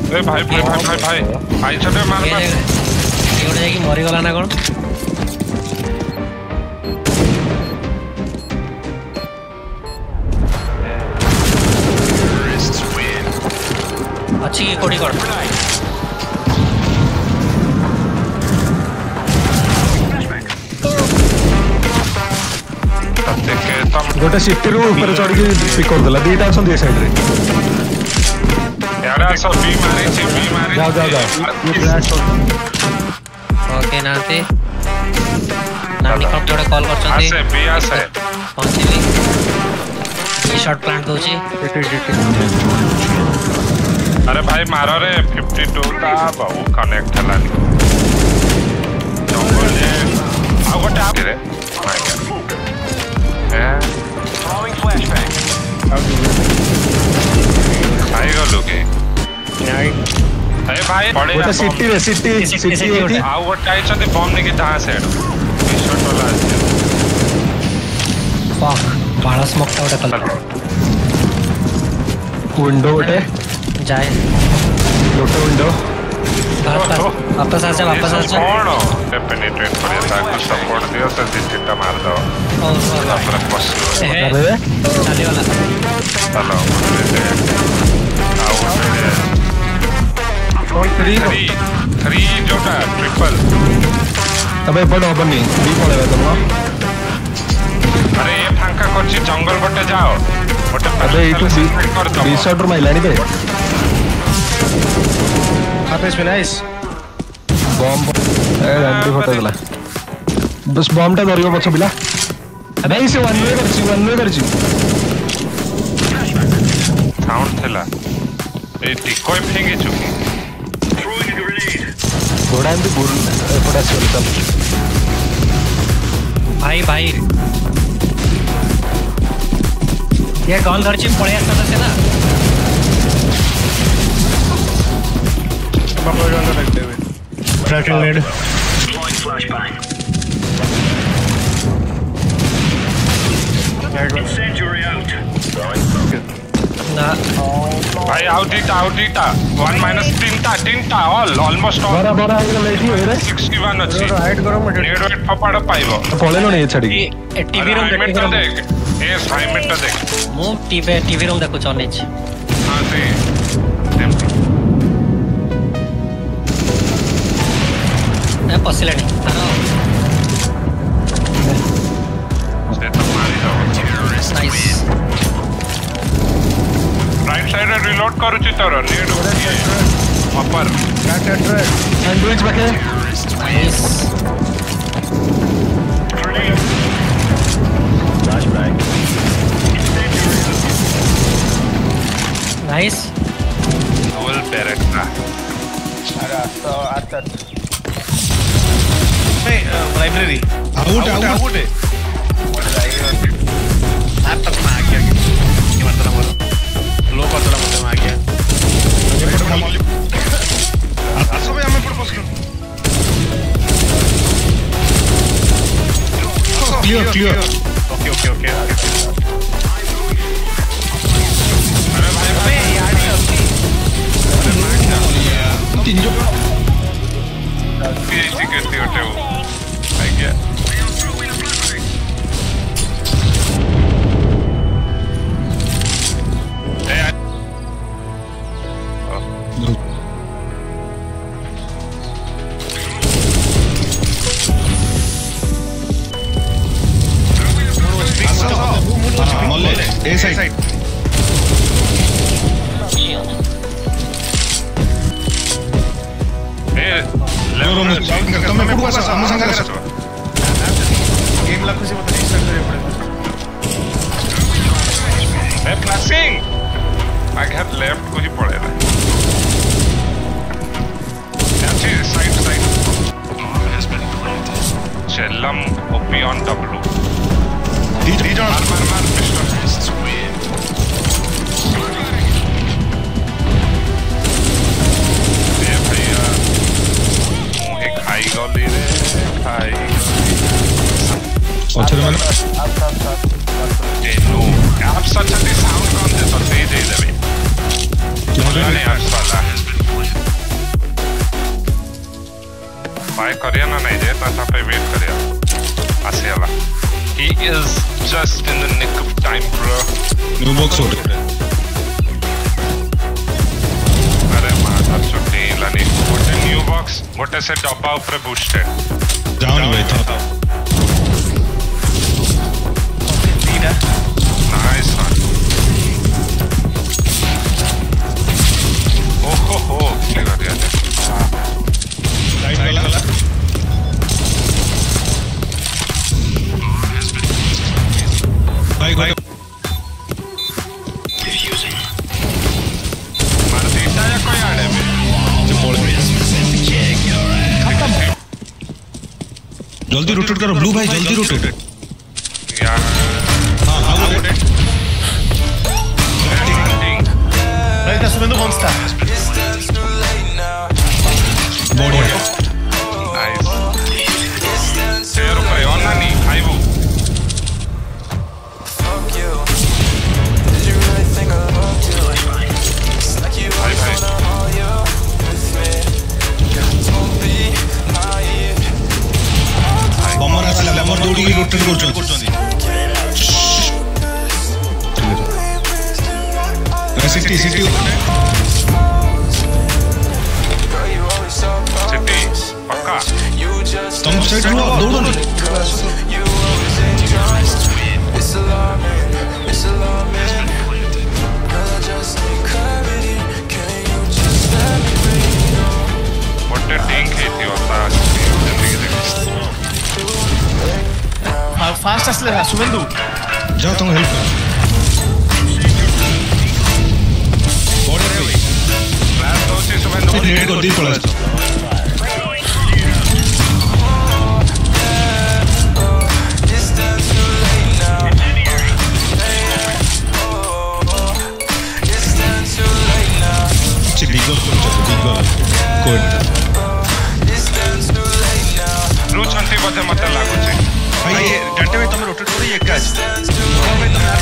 ए भाई छटे मार ये गोटे जाकी मरी गला ना कोन अच्छी की कोडी कर गोटे सिटी रू ऊपर चढ़ के पिक कर देला दीटा असन दे साइड रे यार सब बी मारे जा ओके नाते नानी कब जोड़े कॉल कर चंदी आसे बी आसे पहुंचली ये शॉट प्लांट दोची अरे भाई मारो रे 52 ता बहु कनेक्ट हलानी जंगल जे आ गोटे आ रे throwing flashbang आई गलो के अरे भाई पड़े गोटे सिटी आओ गोटे आई छथि बम ने के धा साइड शॉट वाला আছে फक बाला स्मोक टा उठा विंडो उठे जाए गोटे विंडो वापस आ जा कौन पेनिट्रेट कर था कुछ सपोर्ट दियो तो डिस्ट्रिक्ट मार दो और पस अरे चले वाला चलो आओ थ्री जोटा ट्रिपल तबे बड़ होबनी बी पळेबा तुम अरे ये फांका करछि जंगल बटे जाओ बटे अबे इटू बी शॉट माइलानी बे हाफिस में नाइस बम ए रंडी फटा देला बस बम टा धरियो पछ बिला नहीं से वन वे करछि साउंड थेला ए डिकॉय फेंगे चुकी घोड़ा भी बुल एपटा चलता भाई ये कॉल करछि पळे असता से ना Tracking lead. Incendiary out. ना भाई out it 1 minus 3 almost all बराबर आगे लेठी होय रे 61 अछि हाइड करो मत नेड वेट फपाड़ पाइबो पळे लो नहीं छडी टीवी रूम देख ए असाइनमेंट देख मु टीवी रूम देखु चनेछ हां से ए पसिलानी से तो मारी दो नाइस राइट साइड रिलोड करूची तोर नीड ऊपर सैंडविच बाके नाइस फ्लैशबैंग नाइस डबल बैरेक्टा अरे तो आता लाइब्रेरी आउट लैपटॉप में आ गया ये मतलब लो कर देला मतलब आ गया आसो भाई हमें प्रपोज कर क्लियर ओके अरे भाई यार तीन जो पीएचडी करते होते हो आई गया ए साइड ତମେ କୋଠୁ ଆସ ଆମ ସାଙ୍ଗରେ ଆସ गेम ଲାଗୁଛି ମତେ ରିସ୍ଟାର୍ଟ କରିବାକୁ ପଡିବ a flashing I have left को ही पड़ेगा अच्छी साइड चेल्लम ओपी ऑन डब्ल्यू दी जण मार मिस्टर ये भैया मुझे खाई गली रे खाई पछरे माने ए नो आप सच में साउंड कौन दे सकते दे देबे नहीं आप साला बाय करिया ना नहीं जे ता पे वेट करिया आसियाला he is just in the nick of time bro new box होट अरे माता छुट्टी लानी मोटे न्यू बॉक्स मोटे से डब्बा ऊपर बूस्टेड डाउन भाई था नाइस वन ओहो क्या कर दिया राइट वाला भाई भाई मारतीटा या कोई आड़े में जल्दी रोटेट करो ब्लू भाई जल्दी रोटेट यार हाँ हाँ rotate Ahí está subiendo Monster. बढ़िया नाइस तेरे पे ऑन ना नहीं भाई वो भाई बमर आसला बमर दौड़ी की रोटेट करछन सिटी सिटी पक्का तुम साइड लो दौड़ो नहीं मोटे टिंग खेती होता जिंदगी Fast acelera, subiendo. जाओ तुम हेल्प करो बॉर्डर पे मैं तो उसी सुबह दो नेट कर दी थोड़ा ब्लू छंटी बजे मत लागू छे भाई ये डंटे में तुम रोटेट करो ये कैच भाई तुम